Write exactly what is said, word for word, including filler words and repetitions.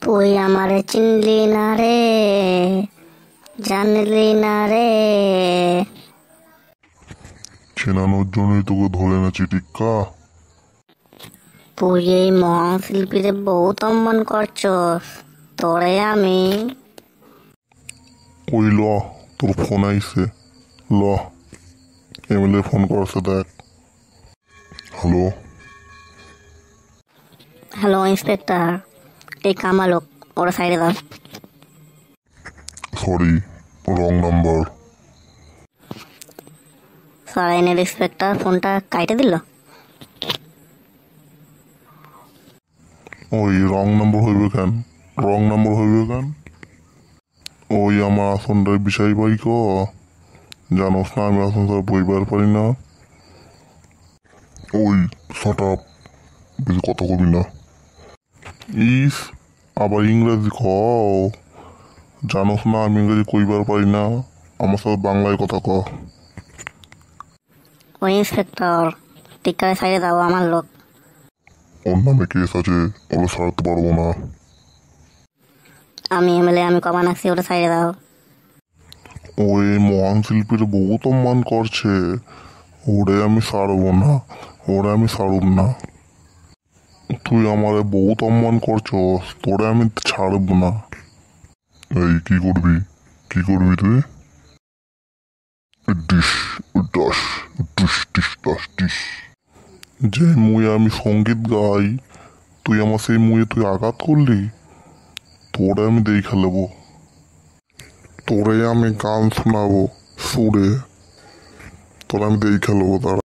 তুই আমারে চিনলি না রে, জানলি না রে। চেনানোর জন্যই তোকে ধরে এনেছি টিক্কা। তুই এই মহান শিল্পীরে বহুত অম্মান করছস, তোরে আমি। ওই ল, তোর ফোন আইছে, ল এমএলএ ফোন করছে দেখ। হ্যালো হ্যালো ইন্সপেক্টর, এই কামালক, ওরা সাইডে দাও। Sorry, wrong number. সারাইনের ইন্সপেক্টর ফোনটা কাইটে দিল। ওই রং নাম্বার হইবে কেন? রং নাম্বার হইবে কেন? ওই আমার আসনটার বিষয় পাই ক, জানোস না আমি আসন স্যার বইবার পারি না। ওই শট আপ, বেশি কথা কবি না। ইস, আবার ইংরেজি ক, জানোস না আমি ইংরেজি কইবার পারি না, আমার সাথে বাংলায় কথা ক। ওই ইন্সপেক্টর, টিকারে সাইডে দাও, আমার লোক। ওর নামে কেস আছে, ওরা ছাড়তে পারবো না। আমি এমএলএ, আমি কমান আছি, ওটা সাইডে দাও। ওই মহান শিল্পীর বহুত অম্মান করছে, ওরে আমি ছাড়বো না, ওরে আমি ছাড়ব না। তুই আমারে বহুত অম্মান করছস, তোরে আমি ছাড়ব না। এই কি করবি, কি করবি তুই? ডিস ডাস ডিস ডিস ডাস ডিস। যে মুয়ে আমি সঙ্গীত গাই, তুই আমার সেই মুয়ে তুই আঘাত করলি, তোরে আমি দেখে নেবো, তোরে আমি গান শোনাবো সুরে, তোরে আমি দেখে নেবো। তারা